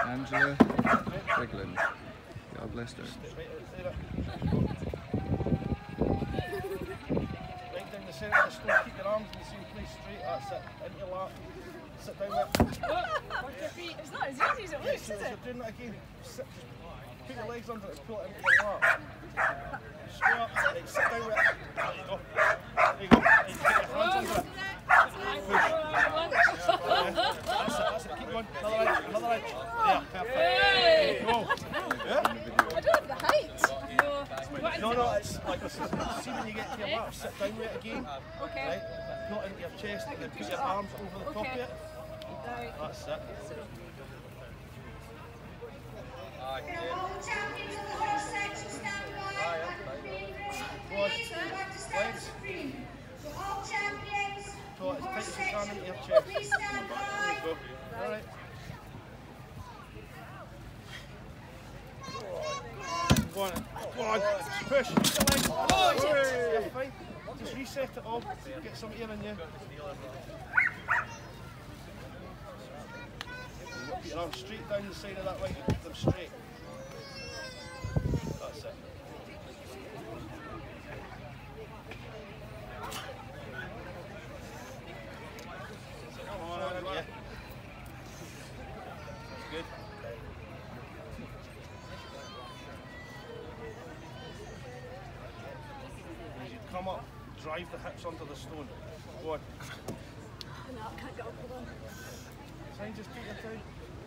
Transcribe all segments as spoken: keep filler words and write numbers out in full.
Angela, Beglin, the Ardblair Stones. Right down the centre of the stone, keep your arms in the same place straight, that's it, into your lap. Sit down there. It's not as easy as it looks, Yeah, is so it? you're doing that again, sit, put your legs under it and pull it into your lap. Square up, right, sit down with it. There you go. There you go. Right, get your hands under it. Push. That's it, that's it. Keep going. Another inch, another inch. There, perfect. Hey. Go. Yeah? I don't have the height. No, no, it's like this. See when you get to your lap, sit down with it again. Okay. Right? Pull it into your chest and then put your arms over the top of it. Right. That's it. All champions of the horse section stand by. Go on. Back to stand Legs. supreme. So all champions Go of on, the as horse tight as you can section, into your chest. please stand by. Go. Alright. Go on. Go on. Push. Keep your legs. Oh, you're fine. Just reset it all. Get some air in you. Put your arms straight down the side of that leg and keep them straight. That's it. Come on, yeah. That's good. As you come up, drive the hips onto the stone. Go on. No, I can't get up with them. Fine, just take your time.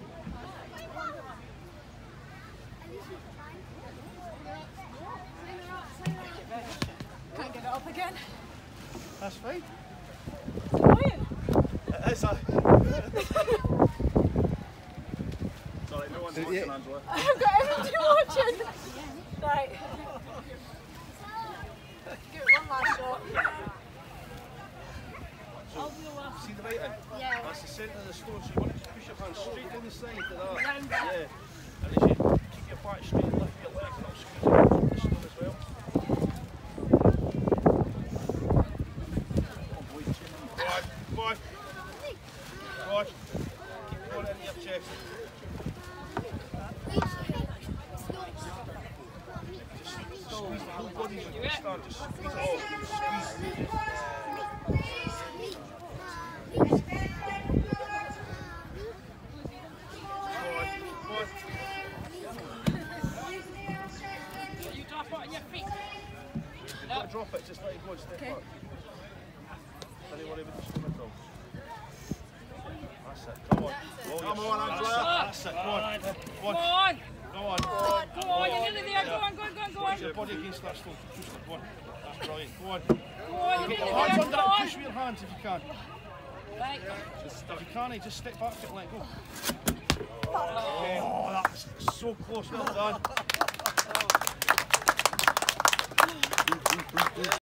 Can't get it up again. That's fine. It's annoying. It is a... Sorry, no one's watching, Angela. I've got everybody watching. Right. Give it one last shot. So, see the right end? Yeah. That's the centre of the stone, so you want to just push your hand straight down the side to that. Round that. Yeah. And as you keep your back straight and lift your legs and I'll squeeze it into the stone as well. Oh boy. Go on, go on. Go on. Keep going into your chest. Squeeze the whole body when you stand, just squeeze it all. Squeeze. Drop it, just let it go and step Okay. back. Don't worry about the stone at all. That's it, come on. Oh, come on, Angela. That's it, come on. Come on. Go on! Go on. Go on, you're nearly there. Go on, go on, go on, go on. Push your body against that stone. Push it, go on. That's brilliant. Go on. Go on, you're Get nearly your hands there. under Go it, on. push with your hands if you can. Right. If you can't, just step back and let go. Okay. Oh, that's so close, well done.